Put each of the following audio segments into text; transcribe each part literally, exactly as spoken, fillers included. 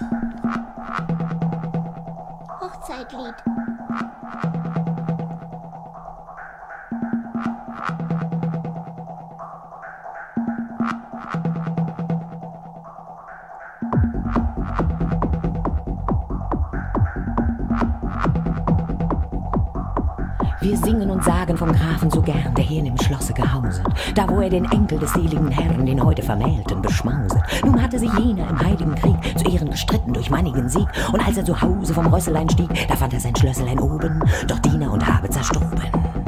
Hochzeitlied. Wir singen und sagen vom Grafen so gern, der hier in dem Schlosse gehauset, da wo er den Enkel des seligen Herrn, den heute Vermählten, beschmauset. Nun hatte sich jener im heiligen Krieg zu Ehren gestritten durch mannigen Sieg, und als er zu Hause vom Rösselein stieg, da fand er sein Schlösselein oben, doch Diener und Habe zerstoben.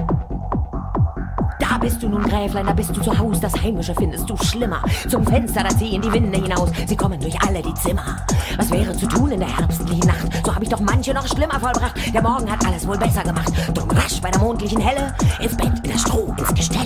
Da bist du nun, Gräflein, da bist du zu Haus, das Heimische findest du schlimmer. Zum Fenster, da ziehen die Winde hinaus, sie kommen durch alle die Zimmer. Was wäre zu tun in der herbstlichen Nacht? So hab ich doch manche noch schlimmer vollbracht. Der Morgen hat alles wohl besser gemacht. Drum rasch bei der mondlichen Helle, ins Bett, in das Stroh, ins Gestelle.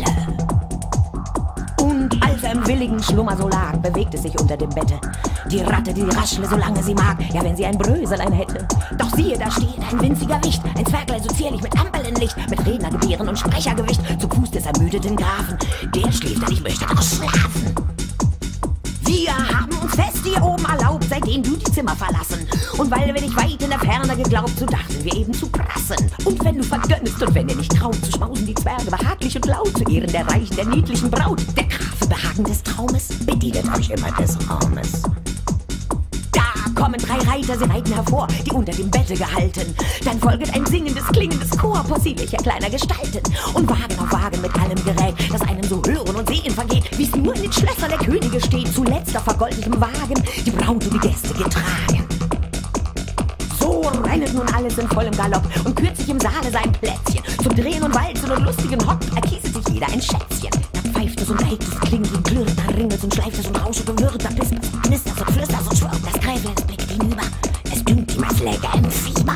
Und als er im willigen Schlummer so lag, bewegt es sich unter dem Bette. Die Ratte, die raschle, solange sie mag, ja, wenn sie ein Bröselein hätte. Doch siehe, da steht ein winziger Wicht, ein Zwerglein so zierlich mit Ampelnlicht, mit Rednergebären und Sprechergewicht, zu Fuß des ermüdeten Grafen. Der schläft, denn ich möchte doch schlafen. Wir haben uns fest hier oben erlaubt, seitdem du die Zimmer verlassen. Und weil wir dich weit in der Ferne geglaubt, so dachten wir eben zu prassen. Und wenn du vergönnest und wenn ihr nicht traut, so schmausen die Zwerge behaglich und laut zu Ehren der reichen, der niedlichen Braut. Der Graf im Behagen des Traumes bedient euch immer des Raumes. Da kommen drei Reiter, sie reiten hervor, die unter dem Bette gehalten. Dann folget ein singendes, klingendes Chor possierlicher kleiner Gestalten. Und Wagen auf Wagen mit allem Gerät, das einem so hören und sehen vergeht, wie's nur in den Schlössern der Könige steht, zuletzt auf vergoldetem Wagen, die Braut und die Gäste getragen. So rennet nun alles in vollem Galopp und kürt sich im Saale sein Plätzchen. Zum Drehen und Walzen und lustigen Hopp erkieset sich jeder ein Schätzchen. Da pfeift es und reibt es, klingelt und klirrt, da ringelt und schleift es und rauscht und wirrt, da pispert es, knistert und flüstert und schwirrt. Das Gräflein blickt hinüber, es dünkt ihm, als läge er im Fieber.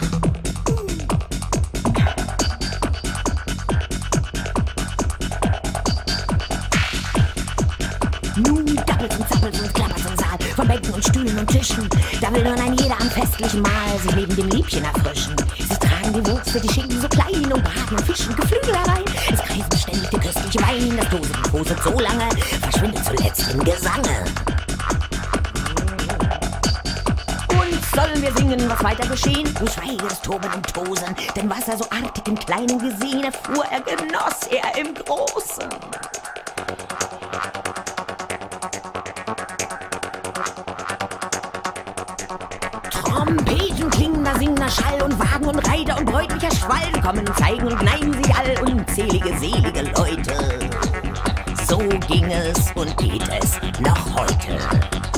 Nun dappelt und zappelt und klappert im Saal, von Bänken und Stühlen und Tischen. Da will nun ein jeder am festlichen Mahl sich neben dem Liebchen erfrischen. Sie tragen die Wurst, die Schinken so klein und braten und fischen Geflügel herein. Es kreist beständig der köstliche Wein, das toset und toset so lange, verschwindet zuletzt im Gesange. Und sollen wir singen, was weiter geschehen? Du schweigest, toben und tosen, denn was er so artig im Kleinen gesehen, erfuhr er, genoss er im Großen. Trompeten klingen, da singen Schall und Wagen und Reiter und bräutlicher Schwall kommen und zeigen und neigen sich all unzählige, selige Leute. So ging es und geht es noch heute.